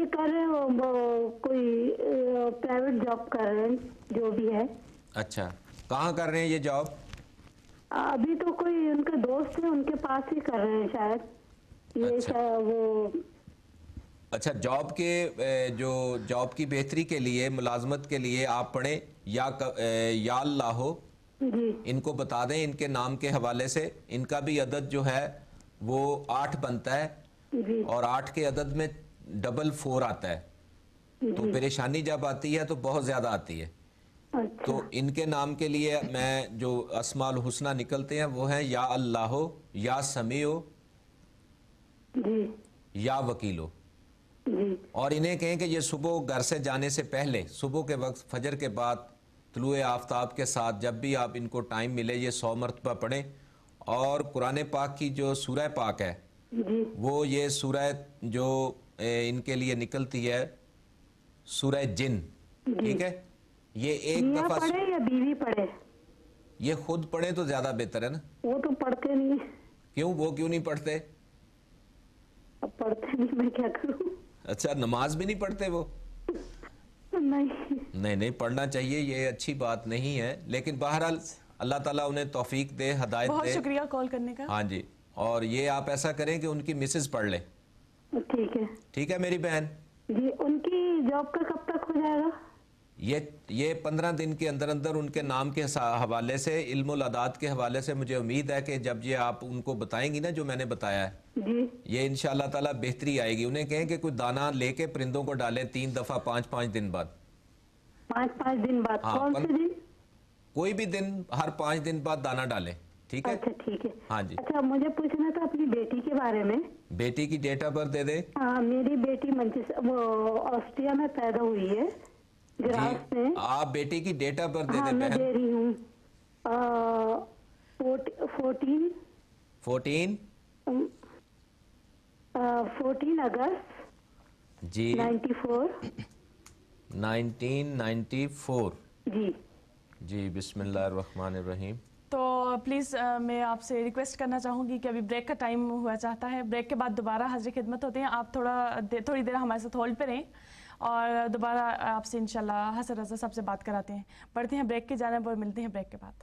کر رہے ہیں وہ کوئی پرائیویٹ جاب کر رہے ہیں جو بھی ہے. اچھا کہاں کر رہے ہیں یہ جاب؟ ابھی تو کوئی ان کے دوست ہیں ان کے پاس ہی کر رہے ہیں شاید. یہ اچھا وہ اچھا جاب کے جو جاب کی بہتری کے لیے ملازمت کے لیے آپ پڑھیں یا اللہ ہو، جی ان کو بتا دیں ان کے نام کے حوالے سے. ان کا بھی عدد جو ہے وہ 8 بنتا ہے جی اور 8 کے عدد میں 4 آتا ہے. تو جی. پریشانی جب آتی ہے تو بہت زیادہ آتی ہے. اچھا تو ان کے نام کے لیے میں جو اسماء الحسنہ نکلتے ہیں وہ ہیں یا اللہ ہو، یا سمیع ہو، جی یا وکیل ہو. جی اور انہیں کہیں کہ یہ صبح گھر سے جانے سے پہلے صبح کے وقت فجر کے بعد طلوع آفتاب کے ساتھ جب بھی آپ ان کو ٹائم ملے یہ 100 مرتبہ پڑھیں. اور قرآن پاک کی جو سورہ پاک ہے جی وہ یہ سورہ جو ان کے لیے نکلتی ہے سورہ جن، جی. ٹھیک ہے. یہ ایک میاں دفعہ پڑھے یا بیوی پڑھے؟ یہ خود پڑھیں تو زیادہ بہتر ہے نا. وہ تو پڑھتے نہیں. کیوں وہ کیوں نہیں پڑھتے؟ اب پڑھتے نہیں میں کیا کروں. اچھا نماز بھی نہیں پڑھتے وہ؟ نہیں نہیں پڑھنا چاہیے، یہ اچھی بات نہیں ہے. لیکن بہرحال اللہ تعالیٰ انہیں توفیق دے، ہدایت دے. بہت شکریہ کال کرنے کا. ہاں جی. اور یہ آپ ایسا کریں کہ ان کی مسز پڑھ لیں. ٹھیک ہے. ٹھیک ہے میری بہن. جی ان کی جاب کا کب تک ہو جائے گا؟ یہ 15 دن کے اندر اندر ان کے نام کے حوالے سے، علم العداد کے حوالے سے مجھے امید ہے کہ جب یہ آپ ان کو بتائیں گی نا جو میں نے بتایا ہے جی یہ انشاءاللہ تعالیٰ بہتری آئے گی. انہیں کہیں کہ کوئی دانہ لے کے پرندوں کو ڈالیں 3 دفعہ 5 دن بعد. 5 دن بعد؟ ہاں کون سے دن؟ کوئی بھی دن ہر 5 دن بعد دانہ ڈالیں. ٹھیک ہے. اچھا ٹھیک ہے. ہاں جی. اچھا مجھے پوچھنا تھا اپنی بیٹی کے بارے میں. بیٹی کی ڈیٹ آف برتھ دے دیں. ہاں میری بیٹی وہ آسٹریا میں پیدا ہوئی ہے، جی گراس میں. آپ بیٹی کی ڈیٹ آف برتھ دے ہاں دیں میں بہن. دے رہی ہوں 14 اگست جی 94. 1994. جی جی بسم اللہ الرحمن الرحیم. تو پلیز میں آپ سے ریکویسٹ کرنا چاہوں گی کہ ابھی بریک کا ٹائم ہوا چاہتا ہے. بریک کے بعد دوبارہ حاضر خدمت ہوتے ہیں. آپ تھوڑی دیر ہمارے ساتھ ہولڈ پہ رہیں اور دوبارہ آپ سے انشاءاللہ حسن رضا صاحب سے بات کراتے ہیں. پڑھتے ہیں بریک کی جانب اور ملتے ہیں بریک کے بعد.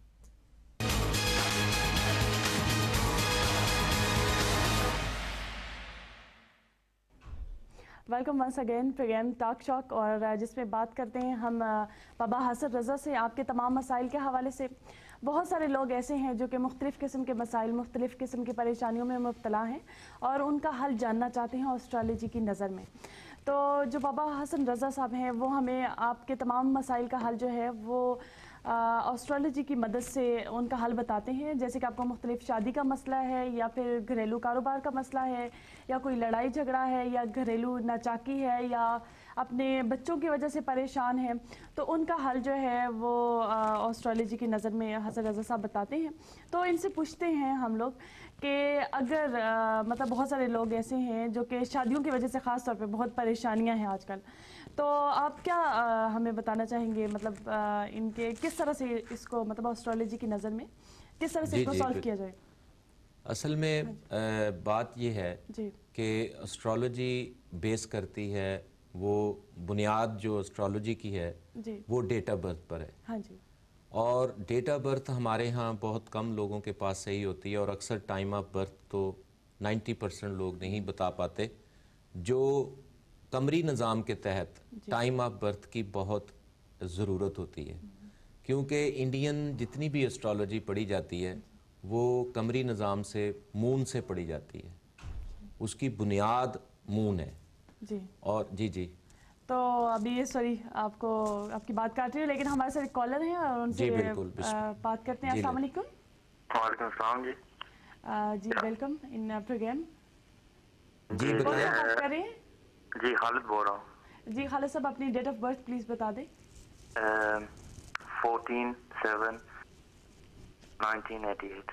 Welcome once again program talk shock, اور جس میں بات کرتے ہیں ہم بابا حسن رضا سے آپ کے تمام مسائل کے حوالے سے. بہت سارے لوگ ایسے ہیں جو کہ مختلف قسم کے مسائل، مختلف قسم کی پریشانیوں میں مبتلا ہیں اور ان کا حل جاننا چاہتے ہیں اسٹرالوجی کی نظر میں. تو جو بابا حسن رضا صاحب ہیں وہ ہمیں آپ کے تمام مسائل کا حل جو ہے وہ اسٹرالوجی کی مدد سے ان کا حل بتاتے ہیں. جیسے کہ آپ کو مختلف شادی کا مسئلہ ہے یا پھر گھریلو کاروبار کا مسئلہ ہے یا کوئی لڑائی جھگڑا ہے یا گھریلو ناچاکی ہے یا اپنے بچوں کی وجہ سے پریشان ہیں، تو ان کا حل جو ہے وہ اسٹرالوجی کی نظر میں حسن رضا صاحب بتاتے ہیں. تو ان سے پوچھتے ہیں ہم لوگ کہ اگر مطلب بہت سارے لوگ ایسے ہیں جو کہ شادیوں کی وجہ سے خاص طور پہ بہت پریشانیاں ہیں آج کل، تو آپ کیا ہمیں بتانا چاہیں گے مطلب ان کے کس طرح سے اس کو مطلب اسٹرالوجی کی نظر میں کس طرح سے اس کو سالو کیا جائے؟ اصل میں بات یہ ہے جی کہ اسٹرالوجی بیس کرتی ہے، وہ بنیاد جو اسٹرالوجی کی ہے جی وہ ڈیٹ آف برتھ پر ہے. ہاں جی. اور ڈیٹ آف برتھ ہمارے ہاں بہت کم لوگوں کے پاس صحیح ہوتی ہے اور اکثر ٹائم آف برتھ تو 90% لوگ نہیں بتا پاتے. جو قمری نظام کے تحت ٹائم آف برتھ کی بہت ضرورت ہوتی ہے، کیونکہ انڈین جتنی بھی اسٹرالوجی پڑھی جاتی ہے وہ قمری نظام سے، مون سے پڑھی جاتی ہے. اس کی بنیاد مون ہے. جی. اور جی تو ابھی سوری آپ کی بات کاٹ رہی ہوں، لیکن ہمارے ساتھ ایک کالر ہیں اور ان سے بالکل بات کرتے ہیں. السلام علیکم. وعلیکم السلام. جی ویلکم ان پروگرام. جی بتائیں. بات کر رہے ہیں؟ جی خالد بول رہا ہوں. جی خالد صاحب اپنی ڈیٹ آف برتھ پلیز بتا دیں. 14/7/1988.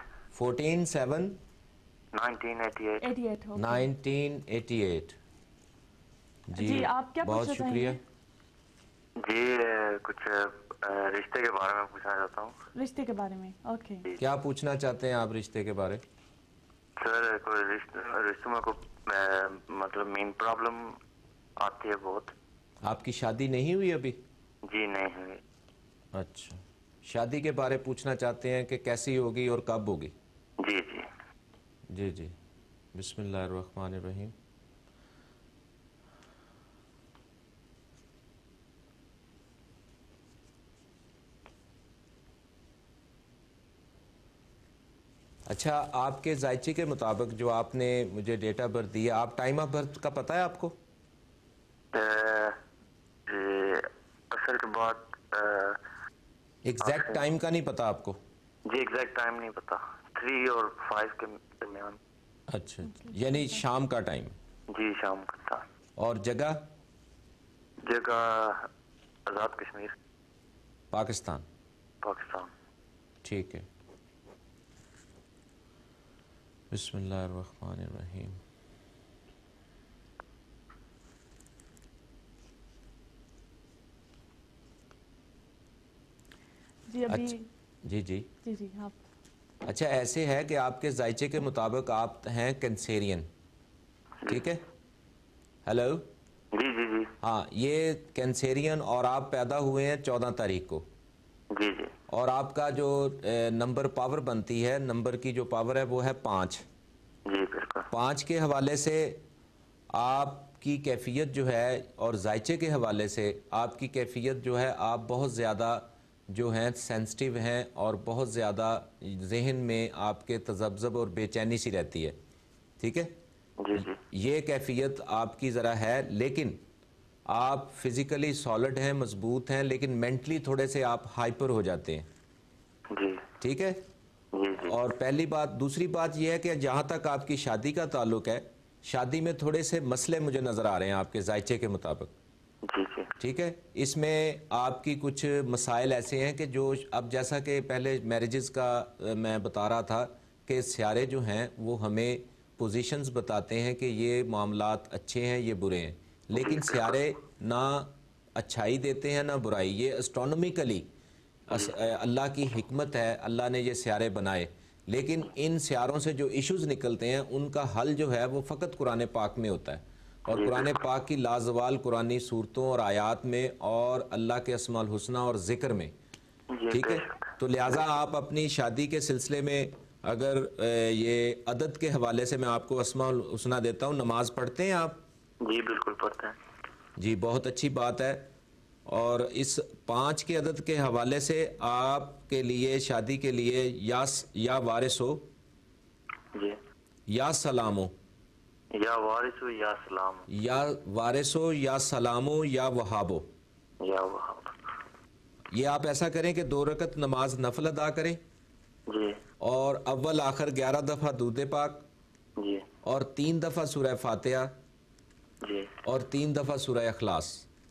14/7/1988. 1988. جی آپ کیا بہت شکریہ. جی کچھ رشتے کے بارے میں پوچھنا چاہتا ہوں. رشتے کے بارے میں؟ اوکے. کیا پوچھنا چاہتے ہیں آپ رشتے کے بارے؟ سر کوئی رشتوں میں کوئی مطلب مین پرابلم आती है बहुत। आपकी शादी नहीं हुई अभी? जी नहीं हुई। अच्छा, शादी के बारे पूछना चाहते हैं कि कैसी होगी और कब होगी? जी जी। जी जी, बिस्मिल्लाहिर्रहमानिर्रहीम। अच्छा, आपके जायचे के मुताबिक जो आपने मुझे डेट ऑफ बर्थ दिया, आप टाइम ऑफ बर्थ का पता है आपको? जी असल के बाद एग्जैक्ट टाइम का नहीं पता आपको? जी एग्जैक्ट टाइम नहीं पता, 3 और 5 के दरमियान। अच्छा, यानी शाम का टाइम? जी शाम का था। और जगह? जगह आज़ाद कश्मीर, पाकिस्तान। पाकिस्तान। ठीक है, बिस्मिल्लाहिर्रहमानिर्रहीम। जी अभी अच्छा, जी जी जी जी आप अच्छा, ऐसे है कि आपके जायचे के मुताबिक आप हैं कैंसेरियन, ठीक है? हेलो? जी जी जी। हाँ, ये कैंसेरियन और आप पैदा हुए हैं 14 तारीख को, जी जी। और आपका जो नंबर पावर बनती है, नंबर की जो पावर है वो है 5। जी बिल्कुल। 5 के हवाले से आपकी कैफियत जो है, और जायचे के हवाले से आपकी कैफियत जो है, आप बहुत ज़्यादा जो हैं सेंसिटिव हैं और बहुत ज़्यादा जहन में आपके तज़ब्ज़ब और बेचैनी सी रहती है, ठीक है? जी जी। ये कैफियत आपकी ज़रा है, लेकिन आप फिज़िकली सॉलिड हैं, मजबूत हैं, लेकिन मेंटली थोड़े से आप हाइपर हो जाते हैं, जी ठीक है? जी जी। और पहली बात। दूसरी बात यह है कि जहाँ तक आपकी शादी का ताल्लुक है, शादी में थोड़े से मसले मुझे नज़र आ रहे हैं आपके जायचे के मुताबिक, जी जी। ठीक है? इसमें आपकी कुछ मसाइल ऐसे हैं कि जो अब, जैसा कि पहले मैरिजेस का मैं बता रहा था कि सियारे जो हैं वो हमें पोजीशंस बताते हैं कि ये मामलात अच्छे हैं, ये बुरे हैं, लेकिन सियारे ना अच्छाई देते हैं ना बुराई। ये एस्ट्रोनॉमिकली अल्लाह की हिकमत है, अल्लाह ने ये सियारे बनाए, लेकिन इन सियारों से जो इश्यूज़ निकलते हैं उनका हल जो है वो फ़कत कुरान पाक में होता है, और कुरान पाक की लाजवाल कुरानी सूरतों और आयात में और अल्लाह के अस्माउल हुस्ना और ज़िक्र में, ठीक है? तो लिहाजा आप अपनी शादी के सिलसिले में अगर ये अदद के हवाले से मैं आपको अस्माउल हुस्ना देता हूँ, नमाज पढ़ते हैं आप? जी बिल्कुल पढ़ते हैं। जी, बहुत अच्छी बात है। और इस 5 के अदद के हवाले से आपके लिए शादी के लिए या वारिसो जी। या सलामो, या वारिसो या सलाम। या वारिसो या सलामो या वहाबो, या वहाब। ये आप ऐसा करें कि 2 रकत नमाज नफल अदा करें, जी और अव्वल आखिर 11 दफ़ा दूध पाक, जी और 3 दफ़ा सूरह फातिहा, जी। और 3 दफ़ा सूरह इखलास।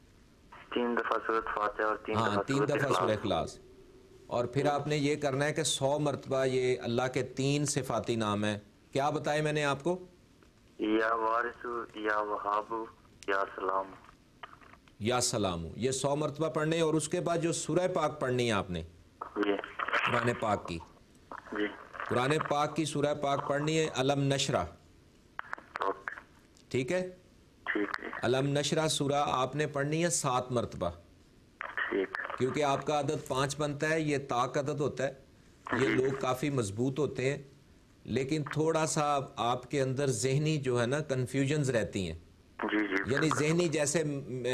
3 दफा सूरत फातिहा और 3 हाँ, दफा 3 दफ़ा सूरह इखलास। और फिर आपने ये करना है कि 100 मरतबा ये अल्लाह के 3 सिफाती नाम है, क्या बताए मैंने आपको? या वारिसु या वहाबु या सलाम। या सलामु, ये 100 मरतबा पढ़ने, और उसके बाद जो सूरह पाक पढ़नी है आपने जी कुरान पाक की, जी। कुरान पाक की सूरह पाक पढ़नी है, अलम नशरा, ओके ठीक है? ठीक है। अलम नशरा सूरह आपने पढ़नी है 7 मरतबा, ठीक है। क्योंकि आपका अदद 5 बनता है, ये ताक अदद होता है। ये लोग काफ़ी मजबूत होते हैं, लेकिन थोड़ा सा आपके अंदर जहनी जो है ना कन्फ्यूजन्स रहती हैं, जी जी यानी जहनी जैसे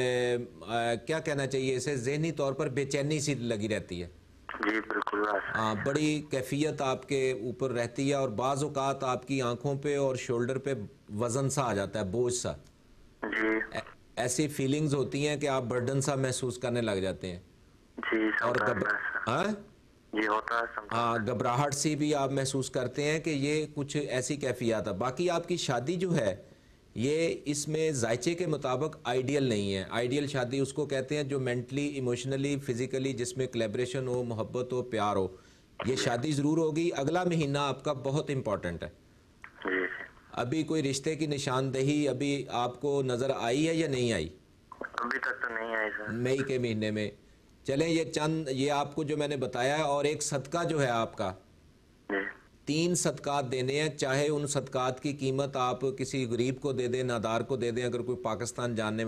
क्या कहना चाहिए इसे, जहनी तौर पर बेचैनी सी लगी रहती है। जी बिल्कुल। हाँ, बड़ी कैफियत आपके ऊपर रहती है, और बाज़ औक़ात आपकी आंखों पे और शोल्डर पे वज़न सा आ जाता है, बोझ सा। जी ऐसी फीलिंग्स होती हैं कि आप बर्डन सा महसूस करने लग जाते हैं, जी। और हाँ जी होता है हाँ, घबराहट सी भी आप महसूस करते हैं कि ये कुछ ऐसी कैफियत है। बाकी आपकी शादी जो है ये इसमें जायचे के मुताबिक आइडियल नहीं है। आइडियल शादी उसको कहते हैं जो मेंटली, इमोशनली, फिजिकली, जिसमें कोलैबोरेशन हो, मोहब्बत हो, प्यार हो, ये शादी ज़रूर होगी। अगला महीना आपका बहुत इम्पॉर्टेंट है। जी। अभी कोई रिश्ते की निशानदेही अभी आपको नज़र आई है या नहीं आई? अभी तक तो नहीं आई सर। मई के महीने में। चलें, ये चंद ये आपको जो मैंने बताया है, और एक सदका जो है आपका, जी 3 सदकात देने हैं। चाहे उन सदकात की कीमत आप किसी गरीब को दे दें, नादार को दे दें, अगर कोई पाकिस्तान जानने